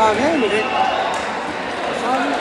sent rien, mais... Ça sent rien.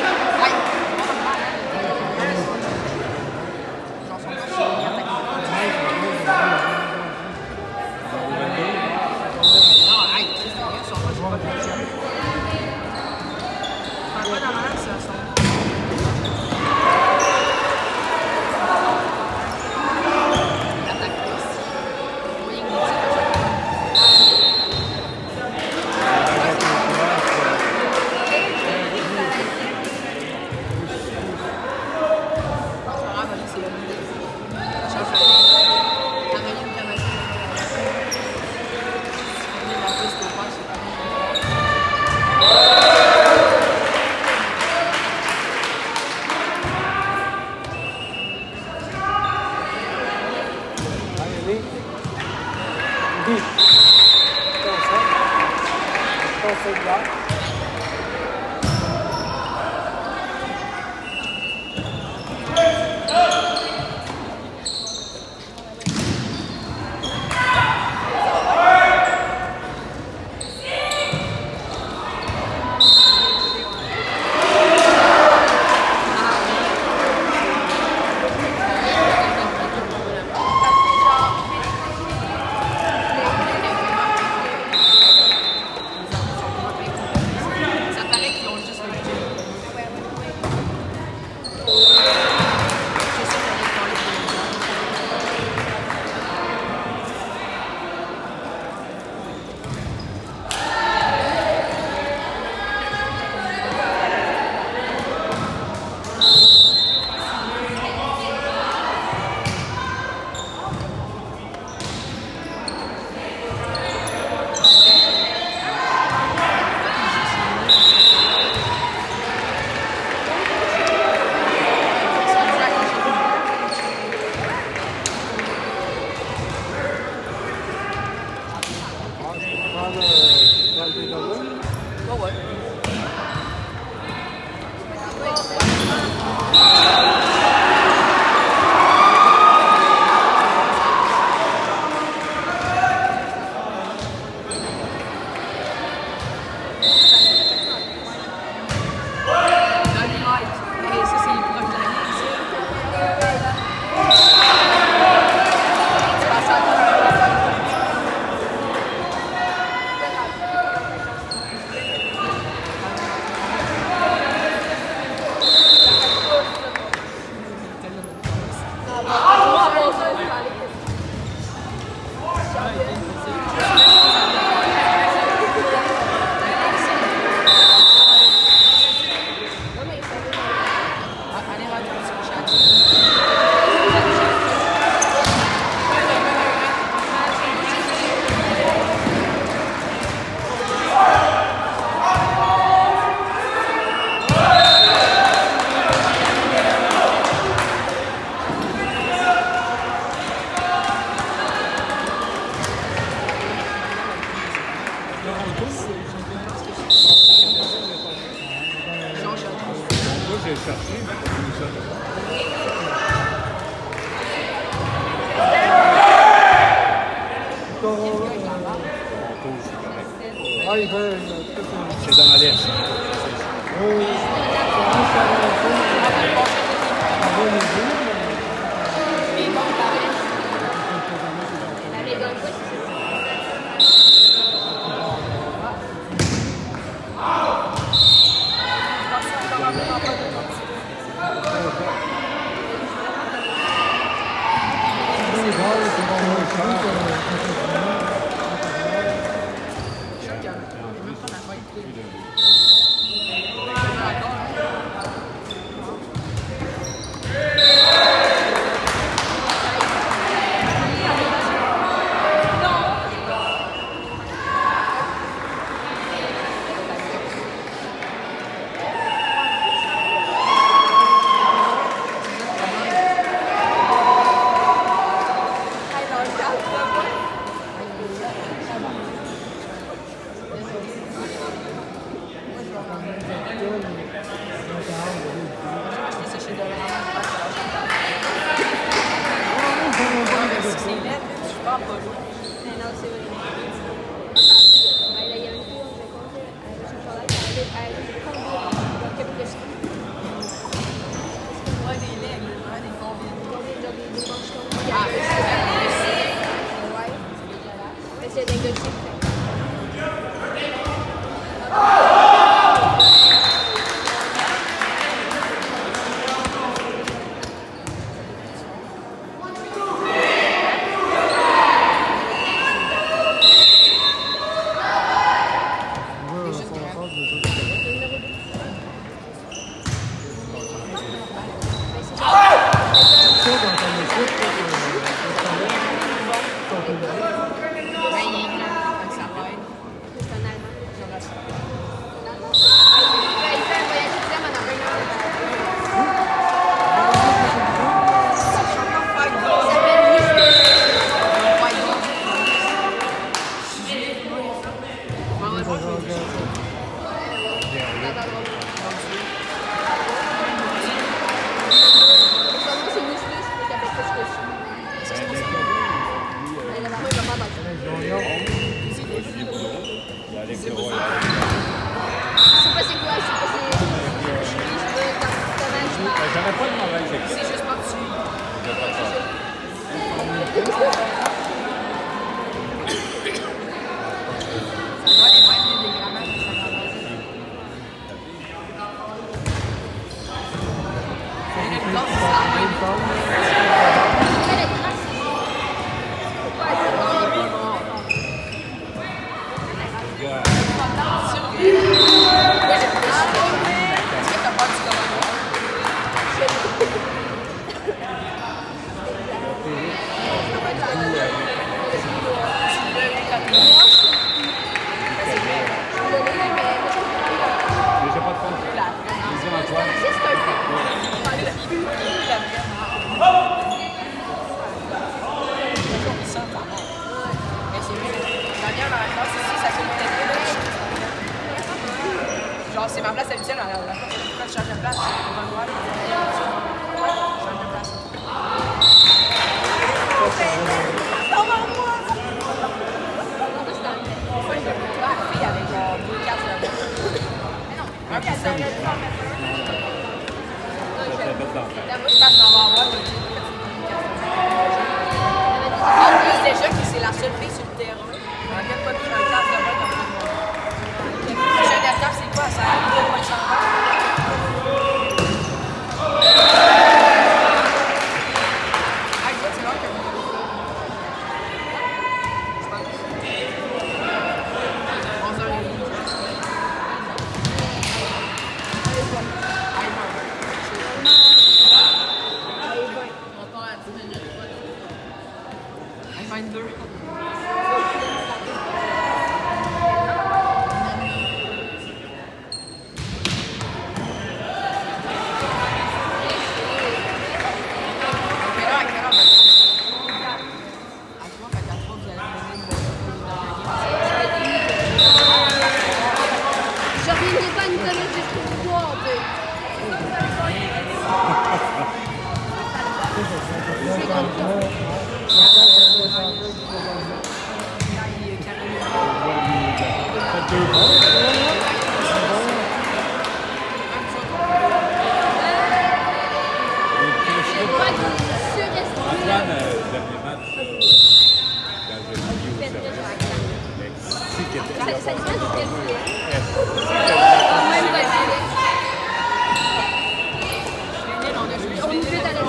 C'est dans l'Est. c'est vrai. c'est pas c'est quoi, J'aurais pas de mauvaise équipe. c'est juste pas dessus. Je vais pas ça. Ça doit être même mieux des grammaires que ça va. Mais le blanc, c'est ça, même. Genre, c'est ma place habituelle, la fois que je change de place, je vais pas le voir. Je change de place. La fille avec genre 2 cartes de la Mais non, un casse de la je pense qu'on va avoir en plus, déjà que c'est la seule fille sur le terrain. On n'a pas mis un casse de bain dans le monde. Prochain étape, c'est quoi? Ça a pas de changement. Ah, écoute, c'est vrai que... Je pense que... 11h30. Allez, 22. Je reviendrai pas une semaine jusqu'au soir, ça dépend de quel on est vite à la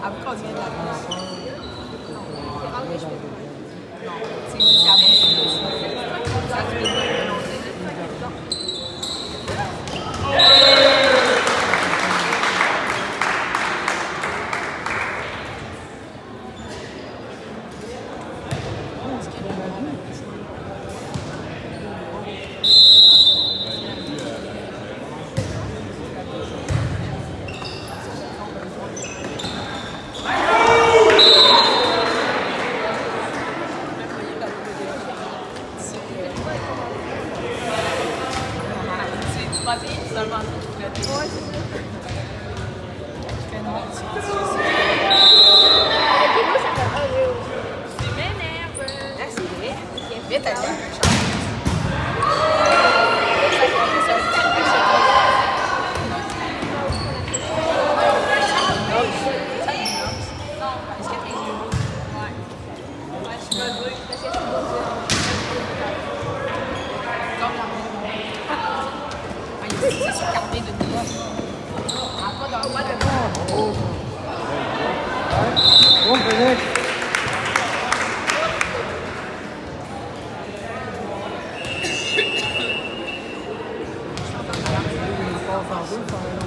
Avoue qu'on vient de la base. Ah oui, je peux. Non, c'est juste la base. Ça, tu peux pas le lancer. C'est pas seulement Ouais, c'est ça. Ok, moi, ça fait un oui. Tu m'énerves. Ah, c'est vrai. Vite, t'as bien. C'est sur carnet de débat. Pas dans le mois de Bon, Félix. On passe en deux,